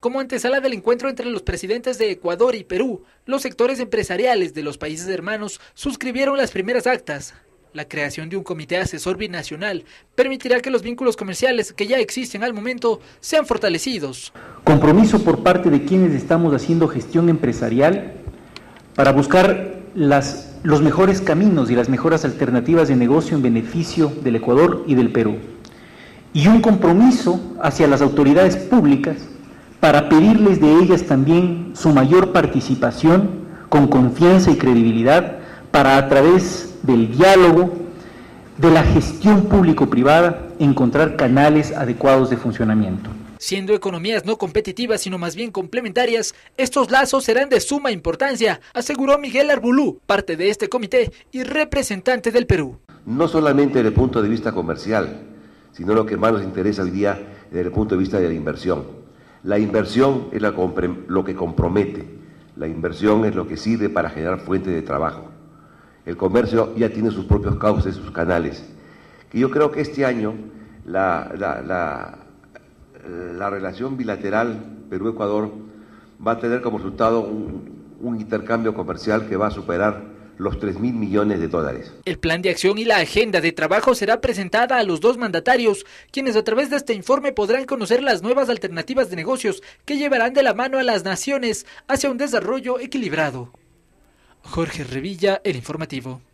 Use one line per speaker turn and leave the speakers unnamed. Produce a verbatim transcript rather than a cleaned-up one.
Como antesala del encuentro entre los presidentes de Ecuador y Perú, los sectores empresariales de los países hermanos suscribieron las primeras actas. La creación de un comité asesor binacional permitirá que los vínculos comerciales que ya existen al momento sean fortalecidos.
Compromiso por parte de quienes estamos haciendo gestión empresarial para buscar las, los mejores caminos y las mejores alternativas de negocio en beneficio del Ecuador y del Perú. Y un compromiso hacia las autoridades públicas para pedirles de ellas también su mayor participación con confianza y credibilidad para, a través del diálogo, de la gestión público-privada, encontrar canales adecuados de funcionamiento.
Siendo economías no competitivas, sino más bien complementarias, estos lazos serán de suma importancia, aseguró Miguel Arbulú, parte de este comité y representante del Perú.
No solamente desde el punto de vista comercial, sino lo que más nos interesa hoy día desde el punto de vista de la inversión. La inversión es la, lo que compromete, la inversión es lo que sirve para generar fuentes de trabajo. El comercio ya tiene sus propios cauces, sus canales. Y yo creo que este año la, la, la, la relación bilateral Perú-Ecuador va a tener como resultado un, un intercambio comercial que va a superar los tres mil millones de dólares.
El plan de acción y la agenda de trabajo será presentada a los dos mandatarios, quienes a través de este informe podrán conocer las nuevas alternativas de negocios que llevarán de la mano a las naciones hacia un desarrollo equilibrado. Jorge Revilla, El Informativo.